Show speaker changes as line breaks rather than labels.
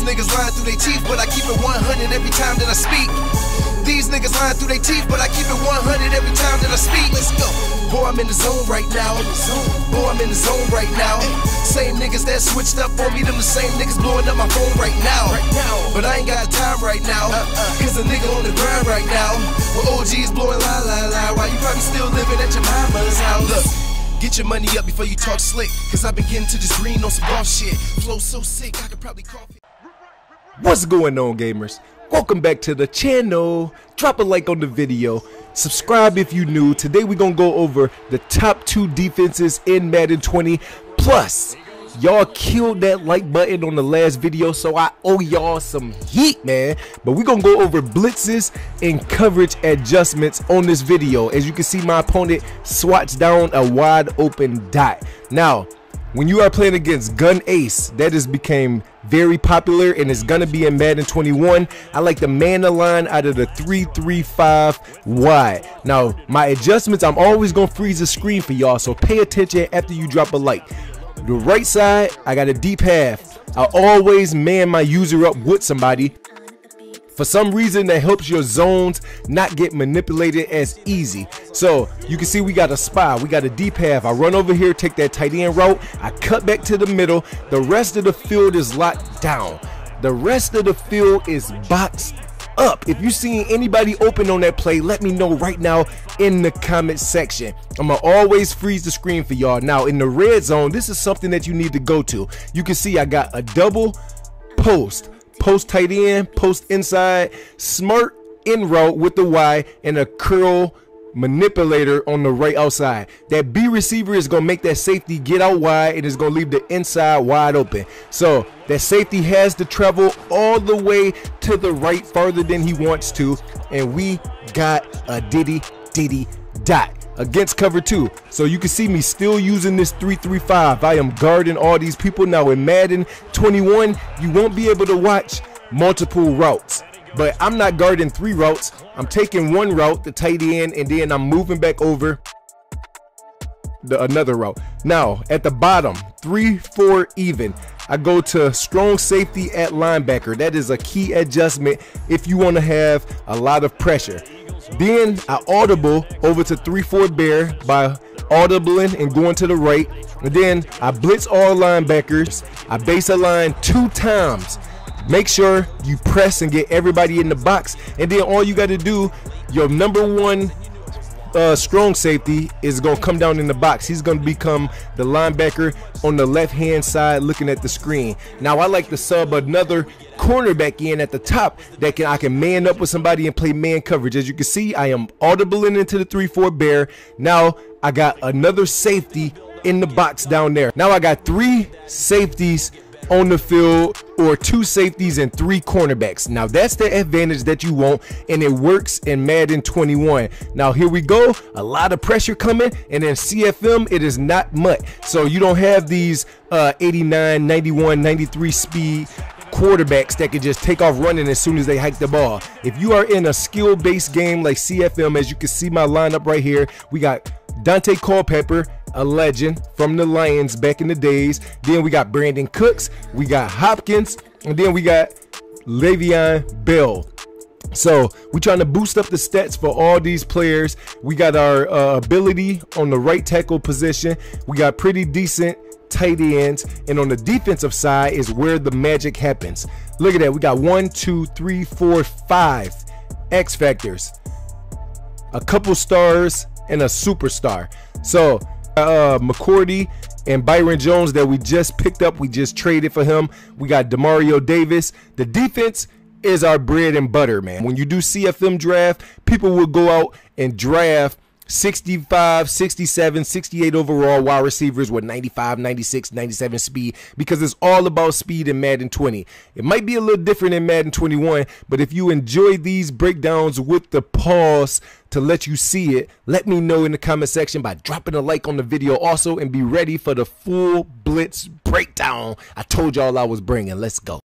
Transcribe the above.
niggas lying through their teeth, but I keep it 100 every time that I speak. These niggas lying through their teeth, but I keep it 100 every time that I speak. Let's go. Boy, I'm in the zone right now. Boy, I'm in the zone right now. Same niggas that switched up on me, them the same niggas blowing up my phone right now. But I ain't got time right now, cause a nigga on the grind right now. With OGs blowing la la la, while you probably still living at your mama's house. Look, get your money up before you talk slick, cause I've been getting to this green on some boss shit. Flow so sick, I could probably cough it.
What's going on, gamers? Welcome back to the channel. Drop a like on the video. Subscribe if you new. Today we're gonna go over the top 2 defenses in Madden 20. Plus, y'all killed that like button on the last video, so I owe y'all some heat, man. But we're gonna go over blitzes and coverage adjustments on this video. As you can see, my opponent swats down a wide open dot. Now, when you are playing against Gun Ace, that has become very popular and it's gonna be in Madden 21. I like the man align out of the 3-3-5 wide. Now, my adjustments, I'm always gonna freeze the screen for y'all, so pay attention after you drop a like. The right side, I got a deep half. I always man my user up with somebody. For some reason, that helps your zones not get manipulated as easy. So you can see we got a spy, we got a deep half. I run over here, take that tight end route, I cut back to the middle. The rest of the field is locked down. The rest of the field is boxed up. If you see anybody open on that play, let me know right now in the comment section. I'm gonna always freeze the screen for y'all. Now in the red zone, this is something that you need to go to. You can see I got a double post tight end, post inside, smart in route with the Y, and a curl manipulator on the right outside. That B receiver is gonna make that safety get out wide and is gonna leave the inside wide open. So that safety has to travel all the way to the right farther than he wants to, and we got a diddy dot against cover 2. So you can see me still using this 3-3-5. I am guarding all these people. Now in Madden 21, you won't be able to watch multiple routes, but I'm not guarding 3 routes. I'm taking one route, the tight end, and then I'm moving back over another route. Now at the bottom, 3-4 even, I go to strong safety at linebacker. That is a key adjustment if you want to have a lot of pressure. Then I audible over to 3-4 bear by audibling and going to the right, and then I blitz all linebackers. I base align 2 times. Make sure you press and get everybody in the box, and then all you got to do, your number 1 strong safety is gonna come down in the box. He's gonna become the linebacker on the left hand side looking at the screen. Now I like to sub another cornerback in at the top that I can man up with somebody and play man coverage. As you can see, I am audibling into the 3-4 bear. Now I got another safety in the box down there. Now I got 3 safeties on the field, or 2 safeties and 3 cornerbacks. Now that's the advantage that you want, and it works in Madden 21. Now here we go, a lot of pressure coming, and in CFM it is not much, so you don't have these 89, 91, 93 speed quarterbacks that can just take off running as soon as they hike the ball. If you are in a skill-based game like CFM, as you can see my lineup right here, we got Dante Culpepper, a legend from the Lions back in the days. Then we got Brandon Cooks, we got Hopkins, and then we got Le'Veon Bell. So we're trying to boost up the stats for all these players. We got our ability on the right tackle position. We got pretty decent tight ends, and on the defensive side is where the magic happens. Look at that, we got 1, 2, 3, 4, 5 X factors, a couple stars, and a superstar. So McCourty and Byron Jones that we just picked up, we just traded for him. We got Demario Davis. The defense is our bread and butter, man. When you do CFM draft, people will go out and draft 65, 67, 68 overall wide receivers with 95, 96, 97 speed, because it's all about speed in Madden 20. It might be a little different in Madden 21, but if you enjoy these breakdowns with the pause to let you see it, let me know in the comment section by dropping a like on the video also, and be ready for the full blitz breakdown I told y'all I was bringing. Let's go.